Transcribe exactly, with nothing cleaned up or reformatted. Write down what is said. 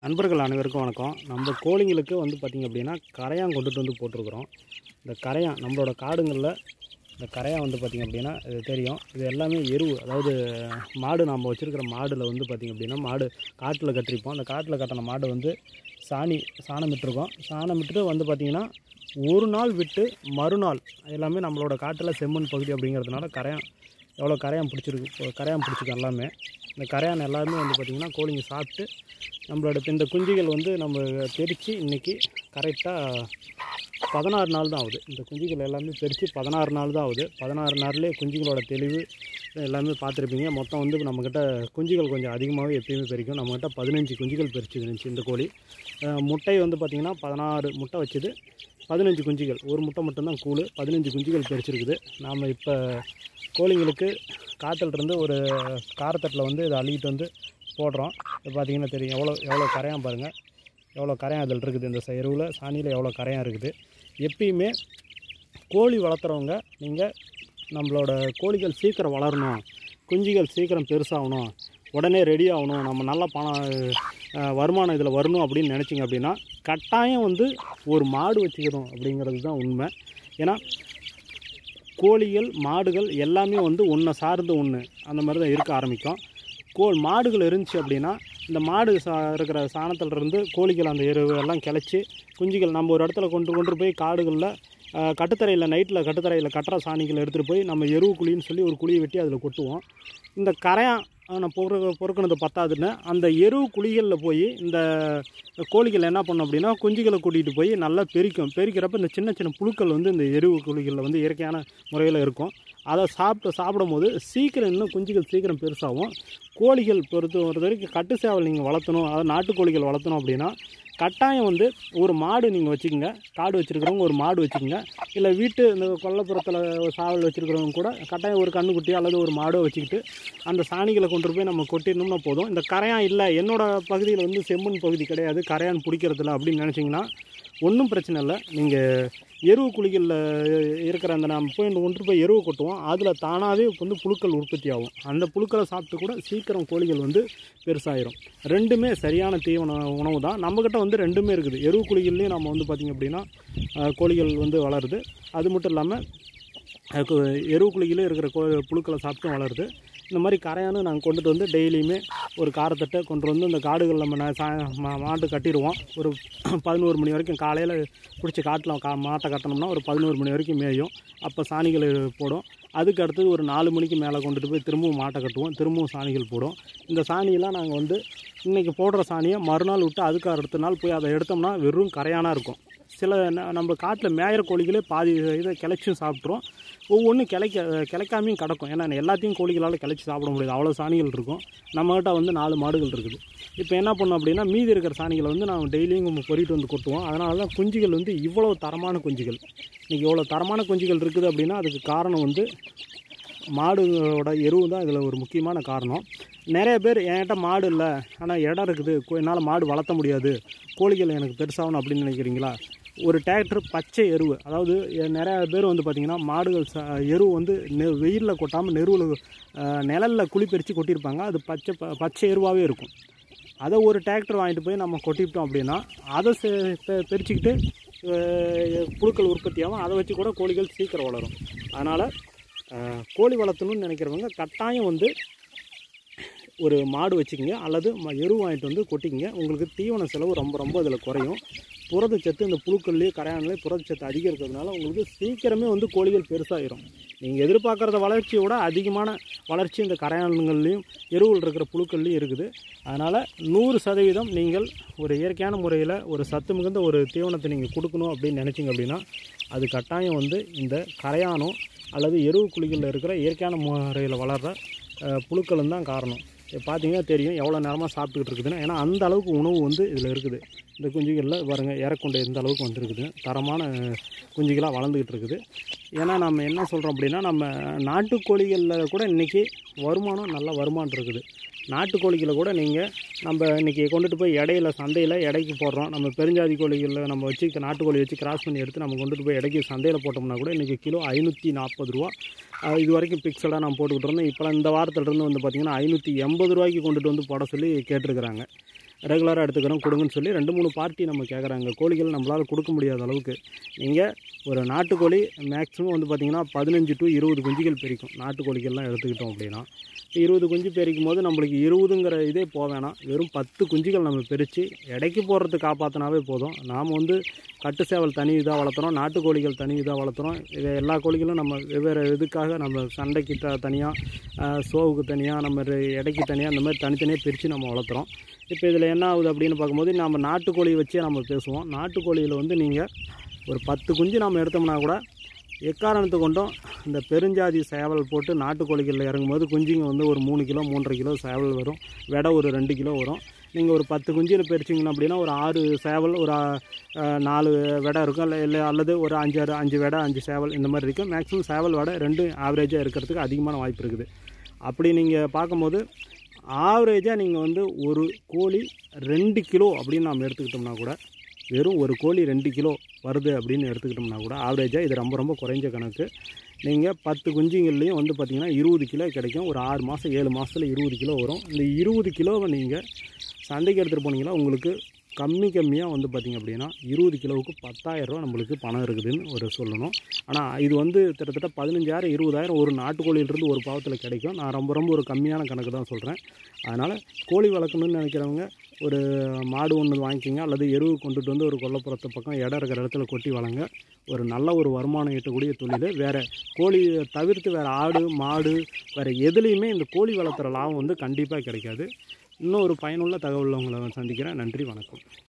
நண்பர்கள் அனைவருக்கும் வணக்கம். நம்ம கோழிங்களுக்கு வந்து பார்த்திங்க அப்படின்னா கரையான் கொண்டுட்டு வந்து போட்டிருக்கிறோம். இந்த கரையான் நம்மளோட காடுங்களில் இந்த கரையான் வந்து பார்த்திங்க அப்படின்னா இது தெரியும். இது எல்லாமே எருவு, அதாவது மாடு நம்ம வச்சுருக்கிற மாடில் வந்து பார்த்திங்க அப்படின்னா மாடு காட்டில் கட்டிருப்போம். அந்த காட்டில் கட்டின மாடு வந்து சாணி சாணமிட்டிருக்கோம். சாணமிட்டு வந்து பார்த்திங்கன்னா ஒரு நாள் விட்டு மறுநாள் எல்லாமே நம்மளோட காட்டில் செம்மண் பகுதி அப்படிங்கிறதுனால கரையான் எவ்வளோ கரையான் பிடிச்சிருக்கு கரையான் பிடிச்சிருக்கு எல்லாமே. இந்த கரையான் எல்லாருமே வந்து பார்த்திங்கன்னா கோழிங்க சாப்பிட்டு நம்மளோட இந்த குஞ்சுகள் வந்து நம்ம பெருச்சு இன்றைக்கி கரெக்டாக பதினாறு நாள் தான் ஆகுது. இந்த குஞ்சுகள் எல்லாமே பெருச்சு பதினாறு நாள் தான் ஆகுது. பதினாறு நாள்லேயே குஞ்சுகளோட தெளிவு எல்லாமே பார்த்துருப்பீங்க. மொத்தம் வந்து நம்மக்கிட்ட குஞ்சுகள் கொஞ்சம் அதிகமாகவே எப்பயுமே பெருக்கும். நம்மக்கிட்ட பதினஞ்சு குஞ்சுகள் பெருச்சு இருந்துச்சு இந்த கோழி. முட்டை வந்து பார்த்திங்கன்னா பதினாறு முட்டை வச்சுது, பதினஞ்சு குஞ்சுகள், ஒரு முட்டை மட்டும்தான் கூழ், பதினஞ்சு குஞ்சுகள் பெருச்சிருக்குது. நாம் இப்போ கோழிங்களுக்கு காட்டிலிருந்து ஒரு காரத்தட்டில் வந்து இதை அள்ளிக்கிட்டு வந்து போடுறோம். இப்போ பார்த்திங்கன்னா தெரியும் எவ்வளோ எவ்வளோ கரையான் பாருங்கள், எவ்வளோ கரையான் அதில் இருக்குது. இந்த எருவில் சாணியில் எவ்வளோ கரையான் இருக்குது. எப்பயுமே கோழி வளர்த்துறவங்க நீங்கள் நம்மளோட கோழிகள் சீக்கிரம் வளரணும், குஞ்சுகள் சீக்கிரம் பெருசாகணும், உடனே ரெடி ஆகணும், நம்ம நல்லா பணம் வருமானம் இதில் வரணும் அப்படின்னு நினச்சிங்க அப்படின்னா கட்டாயம் வந்து ஒரு மாடு வச்சுக்கணும் அப்படிங்கிறது தான் உண்மை. ஏன்னா கோழிகள் மாடுகள் எல்லாமே வந்து ஒன்றை சார்ந்து ஒன்று அந்த மாதிரி தான் இருக்க ஆரம்பிக்கும். கோ மாடுகள் இருந்துச்சு அப்படின்னா இந்த மாடு சா இருக்கிற சாணத்திலிருந்து கோழிகள் அந்த எருவு எல்லாம் கிளச்சி குஞ்சுகள் நம்ம ஒரு இடத்துல கொண்டு கொண்டு போய் காடுகளில் கட்டுத்தரையில் நைட்டில் கட்டுத்தரையில் கட்டுற சாணிகள் எடுத்துகிட்டு போய் நம்ம எருவு குழின்னு சொல்லி ஒரு குழியை வெட்டி அதில் கொட்டுவோம். இந்த கரையான் பொறு பொறுக்கினது பத்தாதுன்னு அந்த எருவு குழிகளில் போய் இந்த கோழிகள் என்ன பண்ணும் அப்படின்னா குஞ்சுகளை கூட்டிகிட்டு போய் நல்லா பெருக்கும். பெருக்கிறப்ப இந்த சின்ன சின்ன புழுக்கள் வந்து இந்த எருவு குழிகளில் வந்து இயற்கையான முறையில் இருக்கும். அதை சாப்பிட்டு சாப்பிடும் போது சீக்கிரம் இன்னும் குஞ்சுகள் சீக்கிரம் பெருசாகும். கோழிகள் பொறுத்த ஒரு வரைக்கும் கட்டு சேவல் நீங்கள் வளர்த்தணும், அதாவது நாட்டுக்கோழிகள் வளர்த்தணும் அப்படின்னா கட்டாயம் வந்து ஒரு மாடு நீங்கள் வச்சுக்கோங்க. காடு வச்சுருக்கிறவங்க ஒரு மாடு வச்சுக்கோங்க. இல்லை வீட்டு இந்த கொல்லைப்புறத்தில் சாவல் வச்சுருக்கிறவங்க கூட கட்டாயம் ஒரு கண்ணுக்குட்டி அல்லது ஒரு மாடோ வச்சுக்கிட்டு அந்த சாணிகளை கொண்டு போய் நம்ம கொட்டிடணும்னா போதும். இந்த கரையான் இல்லை என்னோடய பகுதியில் வந்து செம்மண் பகுதி கிடையாது, கரையான் பிடிக்கிறதில்ல அப்படின்னு நினச்சிங்கன்னா ஒன்றும் பிரச்சனை இல்லை. நீங்கள் எருவு குழிகளில் இருக்கிற அந்த நம்ம போய் ஒன்று போய் எருவு கொட்டுவோம், அதில் தானாகவே வந்து புழுக்கள் உற்பத்தி ஆகும். அந்த புழுக்களை சாப்பிட்டு கூட சீக்கிரம் கோழிகள் வந்து பெருசாயிரும். ரெண்டுமே சரியான தீவன உணவு தான். நம்மக்கிட்ட வந்து ரெண்டுமே இருக்குது. எருவு குழிகள்லேயும் நம்ம வந்து பார்த்திங்க அப்படின்னா கோழிகள் வந்து வளருது. அது மட்டும் இல்லாமல் எருவு குழிகளே இருக்கிற கோ புழுக்களை சாப்பிட்டும் வளருது. இந்த மாதிரி கரையானும் நாங்கள் கொண்டுட்டு வந்து டெய்லியுமே ஒரு காரத்தட்டை கொண்டு வந்து இந்த காடுகள் நம்ம சா மாட்டு கட்டிடுவோம். ஒரு பதினோரு மணி வரைக்கும் காலையில் பிடிச்சி காட்டில் கா மாட்டை கட்டணும்னா ஒரு பதினோரு மணி வரைக்கும் மேயும். அப்போ சாணிகள் போடும். அதுக்கு அடுத்தது ஒரு நாலு மணிக்கு மேலே கொண்டுட்டு போய் திரும்பவும் மாட்டை கட்டுவோம், திரும்பவும் சாணிகள் போடும். இந்த சாணியெல்லாம் நாங்கள் வந்து இன்றைக்கி போடுற சாணியை மறுநாள் விட்டு அதுக்கு அடுத்த நாள் போய் அதை எடுத்தோம்னா வெறும் கரையானாக இருக்கும். சில நம்ம காட்டில் மேயிற கோழிகளே பாதி இதை கிளச்சும் சாப்பிட்ரும். ஒவ்வொன்றும் கிளைக்க கிளைக்காமையும் கிடக்கும். ஏன்னா எல்லாத்தையும் கோழிகளால் கிளச்சி சாப்பிட முடியாது, அவ்வளோ சாணிகள் இருக்கும். நம்மகிட்ட வந்து நாலு மாடுகள் இருக்குது. இப்போ என்ன பண்ணோம் அப்படின்னா மீதி இருக்கிற சாணிகளை வந்து நம்ம டெய்லியும் நம்ம பொறிட்டு வந்து கொட்டுவோம். அதனால தான் குஞ்சுகள் வந்து இவ்வளோ தரமான குஞ்சுகள். இன்றைக்கி இவ்வளோ தரமான குஞ்சுகள் இருக்குது அப்படின்னா அதுக்கு காரணம் வந்து மாடுகளோட எருவு தான் இதில் ஒரு முக்கியமான காரணம். நிறைய பேர் என்கிட்ட மாடு இல்லை, ஆனால் இடம் இருக்குது, என்னால் மாடு வளர்த்த முடியாது, கோழிகள் எனக்கு பெருசாகணும் அப்படின்னு நினைக்கிறீங்களா? ஒரு டிராக்டர் பச்சை எருவு, அதாவது நிறையா பேர் வந்து பார்த்திங்கன்னா மாடுகள் ச எருவு வந்து நெ வெயிலில் கொட்டாமல் நெருவில் நிழலில் குழி பறித்து கொட்டியிருப்பாங்க. அது பச்சை ப பச்சை எருவாகவே இருக்கும். அதை ஒரு டிராக்டர் வாங்கிட்டு போய் நம்ம கொட்டிவிட்டோம் அப்படின்னா அதை பெருச்சிக்கிட்டு புழுக்கள் உற்பத்தியாகும். அதை வச்சு கூட கோழிகள் சீக்கிரம் வளரும். அதனால் கோழி வளர்த்தணும்னு நினைக்கிறவங்க கட்டாயம் வந்து ஒரு மாடு வச்சுக்கிங்க அல்லது எருவு வாங்கிட்டு வந்து கொட்டிக்கிங்க. உங்களுக்கு தீவன செலவு ரொம்ப ரொம்ப இதில் குறையும். புரதச்சத்து இந்த புழுக்கள்லேயே கரையான்லேயே புரதச்சத்து அதிகம் இருக்கிறதுனால உங்களுக்கு சீக்கிரமே வந்து கோழிகள் பெருசாகிடும். நீங்கள் எதிர்பார்க்குறத வளர்ச்சியை விட அதிகமான வளர்ச்சி இந்த கரையான்கள்லேயும் எருவில் இருக்கிற புழுக்கள்லேயும் இருக்குது. அதனால் நூறு சதவீதம் நீங்கள் ஒரு இயற்கையான முறையில் ஒரு சத்து மிகுந்த ஒரு தீவனத்தை நீங்கள் கொடுக்கணும் அப்படின்னு நினச்சிங்க அப்படின்னா அது கட்டாயம் வந்து இந்த கரையானோ அல்லது எருவு குழிகளில் இருக்கிற இயற்கையான முறையில் வளர்கிற புழுக்களும் தான் காரணம். பார்த்தீங்கன்னா தெரியும் எவ்வளோ நேரமாக சாப்பிட்டுக்கிட்டு இருக்குதுன்னா, ஏன்னா அந்த அளவுக்கு உணவு வந்து இதில் இருக்குது. இந்த குஞ்சுகளில் பாருங்கள் இறக்குண்டு எந்த அளவுக்கு வந்துருக்குது, தரமான குஞ்சுகளாக வளர்ந்துக்கிட்டு இருக்குது. ஏன்னா நம்ம என்ன சொல்கிறோம் அப்படின்னா நம்ம நாட்டுக்கோழிகளில் கூட இன்றைக்கி வருமானம் நல்ல வருமானம் இருக்குது. நாட்டுக்கோழிகளை கூட நீங்கள் நம்ம இன்றைக்கி கொண்டுட்டு போய் இடையில சந்தையில் எடைக்கு போடுறோம். நம்ம பெருஞ்சாதி கோழிகளில் நம்ம வச்சு நாட்டுக்கோழி வச்சு கிராஸ் பண்ணி எடுத்து நம்ம கொண்டுட்டு போய் இடைக்கு சந்தையில் போட்டோம்னா கூட இன்றைக்கி கிலோ ஐநூற்றி நாற்பது ரூபா இது வரைக்கும் பிக்சடாக நான் போட்டுக்கிட்டு இருந்தேன். இப்போலாம் இந்த வாரத்திலிருந்து வந்து பார்த்திங்கன்னா ஐநூற்றி எண்பது ரூபாய்க்கு கொண்டுட்டு வந்து போட சொல்லி கேட்டிருக்கிறாங்க. ரெகுலராக எடுத்துக்கிறோம் கொடுங்கன்னு சொல்லி ரெண்டு மூணு பார்ட்டி நம்ம கேட்குறாங்க. கோழிகள் நம்மளால் கொடுக்க முடியாத அளவுக்கு. நீங்கள் ஒரு நாட்டுக்கோழி மேக்ஸிமம் வந்து பார்த்திங்கன்னா பதினஞ்சு டு இருபது குஞ்சுகள் பெரிக்கும். நாட்டுக்கோழிகள்லாம் எடுத்துக்கிட்டோம் அப்படின்னா இருபது குஞ்சு பெரிக்கும் போது நம்மளுக்கு இருபதுங்கிற இதே போக வேணாம். வெறும் பத்து குஞ்சுகள் நம்ம பிரித்து எடைக்கு போடுறது காப்பாற்றினாவே போதும். நாம் வந்து கட்டு சேவல் தனி இதாக வளர்த்துறோம், நாட்டுக்கோழிகள் தனி இதாக வளர்த்துறோம். இதை எல்லா கோழிகளும் நம்ம வெவ்வேறு இதுக்காக நம்ம சண்டைக்கு த தனியாக, சோவுக்கு தனியாக, நம்ம எடைக்கு தனியாக, அந்த மாதிரி தனித்தனியாக பிரித்து நம்ம வளர்த்துறோம். இப்போ இதில் என்ன ஆகுது அப்படின்னு பார்க்கும்போது நம்ம நாட்டுக்கோழியை வச்சே நம்ம பேசுவோம். நாட்டுக்கோழியில் வந்து நீங்கள் ஒரு பத்து குஞ்சு நம்ம எடுத்தோம்னா கூட எக்காரணத்து கொண்டும் இந்த பெருஞ்சாதி சேவல் போட்டு நாட்டுக்கோழிகளில் இறங்கும்போது குஞ்சுங்க வந்து ஒரு மூணு கிலோ மூன்றரை கிலோ சேவல் வரும். விடை ஒரு ரெண்டு கிலோ வரும். நீங்கள் ஒரு பத்து குஞ்சில் பிரிச்சிங்கன்னா அப்படின்னா ஒரு ஆறு சேவல், ஒரு நாலு விடை இருக்கும். இல்லை இல்லை அல்லது ஒரு அஞ்சு அஞ்சு விடை அஞ்சு சேவல் இந்த மாதிரி இருக்குது. மேக்ஸிமம் சேவல் விடை ரெண்டும் ஆவரேஜாக இருக்கிறதுக்கு அதிகமான வாய்ப்பு இருக்குது. அப்படி நீங்கள் பார்க்கும்போது ஆவரேஜாக நீங்கள் வந்து ஒரு கோழி ரெண்டு கிலோ அப்படின்னு நாம் எடுத்துக்கிட்டோம்னா கூட, வெறும் ஒரு கோழி ரெண்டு கிலோ வருது அப்படின்னு எடுத்துக்கிட்டோம்னா கூட ஆவரேஜாக இது ரொம்ப ரொம்ப குறைஞ்ச கணக்கு. நீங்கள் பத்து குஞ்சுங்கள்லேயும் வந்து பார்த்திங்கன்னா இருபது கிலோ கிடைக்கும். ஒரு ஆறு மாதம் ஏழு மாதத்தில் இருபது கிலோ வரும். இந்த இருபது கிலோவை நீங்கள் சந்தைக்கு எடுத்துகிட்டு போனீங்கன்னா உங்களுக்கு கம்மி கம்மியாக வந்து பார்த்திங்க அப்படின்னா இருபது கிலோவுக்கு பத்தாயிரரூவா நம்மளுக்கு பணம் இருக்குதுன்னு ஒரு சொல்லணும். ஆனால் இது வந்து கிட்டத்தட்ட பதினஞ்சாயிரம் இருபதாயிரம் ஒரு நாட்டுக்கோழியிலிருந்து ஒரு பாவத்தில் கிடைக்கும். நான் ரொம்ப ரொம்ப ஒரு கம்மியான கணக்கு தான் சொல்கிறேன். அதனால் கோழி வளர்க்கணுன்னு நினைக்கிறவங்க ஒரு மாடு ஒன்று வாங்கிக்கிங்க, அல்லது எருவு கொண்டுட்டு வந்து ஒரு கொல்லைப்புறத்து பக்கம் இடம் இருக்கிற இடத்துல கொட்டி வளங்க. ஒரு நல்ல ஒரு வருமானம் ஈட்டக்கூடிய தொழில். வேறு கோழி தவிர்த்து வேறு ஆடு மாடு வேறு எதுலேயுமே இந்த கோழி வளர்த்துற லாபம் வந்து கண்டிப்பாக கிடைக்காது. இன்னும் ஒரு பயனுள்ள தகவல் உங்களை சந்திக்கிறேன். நன்றி, வணக்கம்.